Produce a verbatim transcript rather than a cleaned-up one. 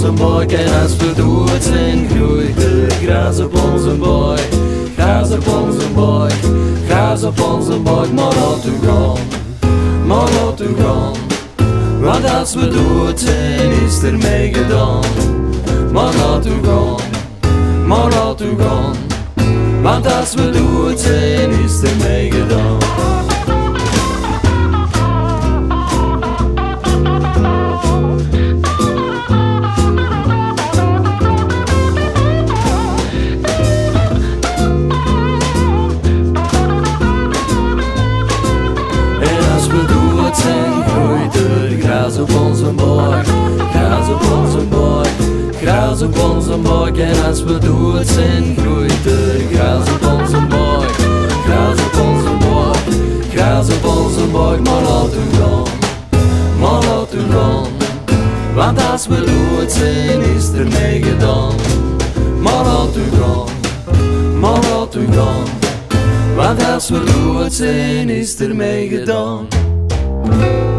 onze buik en als we dood zijn groeit er gras op onze buik. Gras op onze buik, gras op onze buik, maar laat u gaan, maar laat u gaan. Want als we dood zijn is er mee gedaan. Maar laat u gaan, maar laat u gaan. Want als we dood zijn is er mee gedaan. En als we dood zijn groeit er gras op onze buik. Gras op onze buik, gras op onze buik. En als we dood zijn groeit er gras op onze buik. Gras op onze buik, gras op onze buik. Maar laat u gaan, maar laat u gaan. Want als we dood zijn is er mee gedaan. Maar laat u gaan, maar laat u gaan. Want als we dood zijn is er mee gedaan.